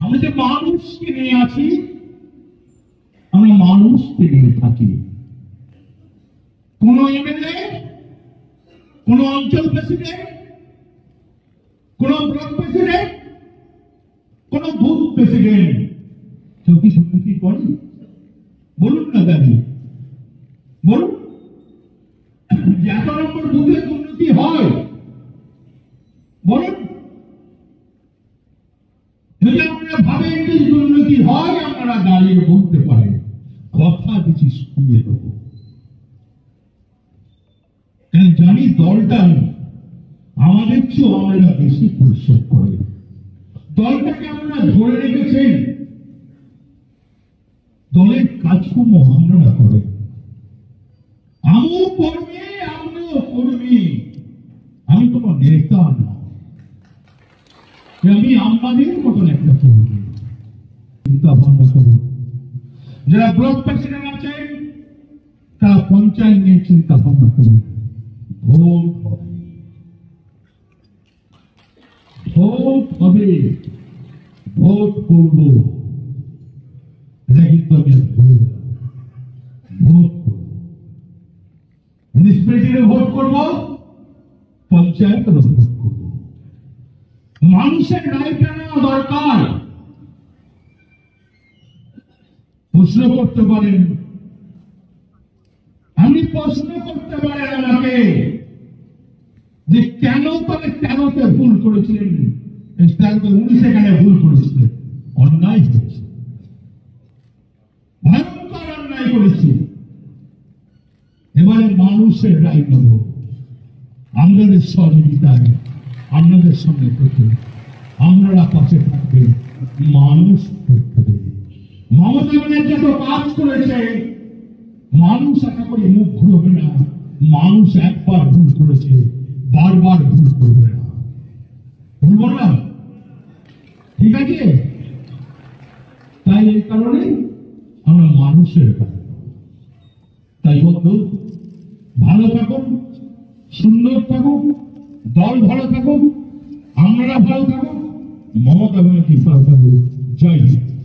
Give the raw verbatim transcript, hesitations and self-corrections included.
আমরা যে মানুষকে নিয়ে আছি, আমরা মানুষকে নিয়ে থাকি। কোন এমএলএ, কোন অঞ্চল প্রেসিডেন্ট, কোন ব্লক প্রেসিডেন্ট, কোন বুথ প্রেসিডেন্ট কেউ কি দুর্নীতি করে? বলুন না দাদি, বলুন। এত নম্বর বুথে দুর্নীতি হয়, বলুন। যদি আপনারা ভাবেন যে দুর্নীতি হয়, আপনারা দাঁড়িয়ে বলতে পারেন, কথা কিছু শুনিয়ে দেব। জানি দলটা আমাদের চেয়েও আমরা বেশি পরিশ্রম করে, দলটাকে আপনারা ধরে রেখেছেন, দলের কাজকর্ম আপনারা করেন। আমিও কর্মী, আমিও কর্মী, আমি কোনো নেতা না, আমি আমাদের মতন একটা কর্মী। চিন্তা ভাবনা করুন, যারা ব্লক প্রেসিডেন্ট আছেন তারা পঞ্চায়েত নিয়ে চিন্তা ভাবনা করুন। ভোট হবে, ভোট হবে, ভোট করবো, কিন্তু আমি ভুলে গেলাম, ভোট করবো, মিউনিসিপ্যালিটিতে ভোট করবো, পঞ্চায়েতে ভোট করবো। মানুষের রায়টা নেওয়া দরকার। প্রশ্ন করতে পারেন, আমি প্রশ্ন করতে পারেন আমাকে যে কেন তবে তেরোতে ভুল করেছিলেন, তেরোতে উনি সেখানে ভুল করেছিলেন, অন্যায় হয়েছে, ভয়ঙ্কর অন্যায় করেছি। এবারে মানুষের রায় নেব, আপনাদের সহযোগিতায়, আপনাদের সঙ্গে থেকে আপনারা পাশে থাকবেন, মানুষ করতে দেবে। মমতা ব্যানার্জি যত কাজ করেছে, মানুষ আশা করি মুখ ঘুরবে না। মানুষ একবার ভুল করেছে, বারবার ভুল করবে না। ভুল বললাম ঠিক আছে? তাই এই কারণে আমরা মানুষের কাছে, তাই বন্ধু ভালো থাকুন, সুন্দর থাকুন, দল ভালো থাকুন, আমরা ভালো থাকুন, মমতা ব্যানার্জি ভালো থাকুন। জয় হিন্দ।